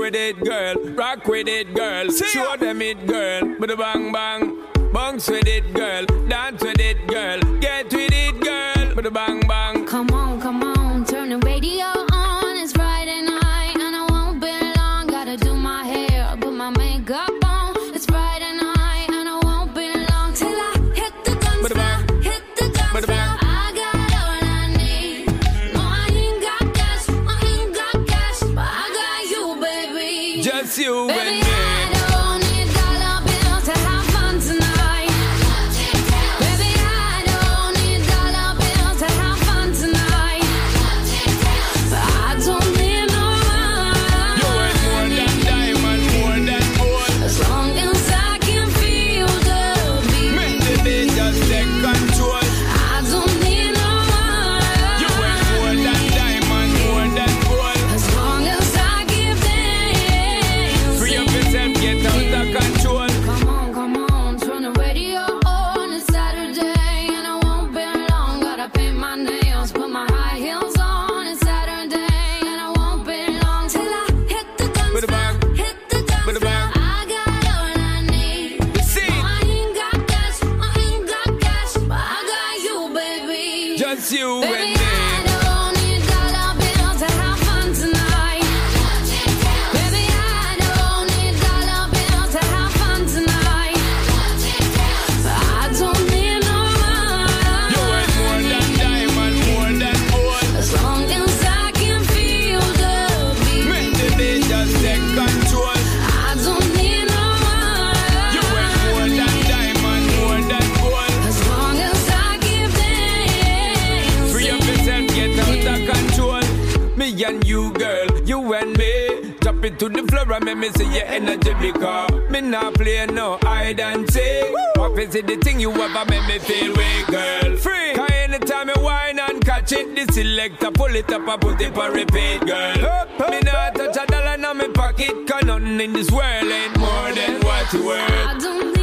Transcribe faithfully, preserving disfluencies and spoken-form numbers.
with it, girl. Rock with it, girl. Show them it, girl. With a bang bang. Bounce with it, girl. Dance with it, girl. Get with it, girl. With a bang bang. Come on, come on, turn the radio on. It's Friday night and I won't be long. Gotta do my hair, put my makeup on. It's Friday night and I won't be long till I hit the guns now, hit the guns now. I got all I need. No, I ain't got cash, I ain't got cash, but I got you, baby. Just you baby, and me. I don't need dollar bills to have fun tonight. You baby, and me. I don't need dollar bills to have fun tonight. Baby, I don't need dollar bills to have fun tonight. I don't need no money. You ain't more than diamond, more than gold. As long as I can feel the beat. Make the beat just take control. I don't need no money. You ain't more than diamond, more than gold. As long as I give them. Free up yourself, get out of control. Me and you, girl, you and me. Drop it to the floor and make me see your energy because me not play no hide and seek. What is it the thing you ever make me feel weak, girl? Free. Cause anytime you whine and catch it, the selector pull it up and put it for repeat, girl. Up, up, me not touch a dollar in my pocket, cause nothing in this world ain't more than what you worth. I don't